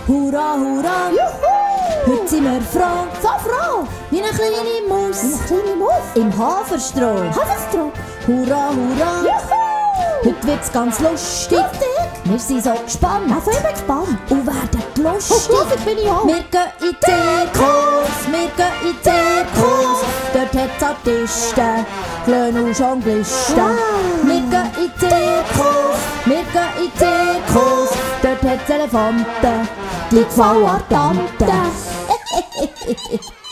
Hurra, hurra! Juhu! Heute sind wir froh, So froh! wie eine kleine Maus Wie eine kleine Maus. im Haferstroh. Haferstroh. Hurra, hurra! Juhu! Heute wird's ganz lustig. Wir sind so gespannt Also ich bin gespannt. und werden lustig. Lustig bin ich auch. Wir gehen in den Zirkus, wir gehen in den Zirkus. Dort hat's Artisten, Klöne und Jonglisten. Wow. Wir gehen in den Zirkus, wir gehen in den Zirkus. Dort hat's Elefanten, die gefallen an die Tanten.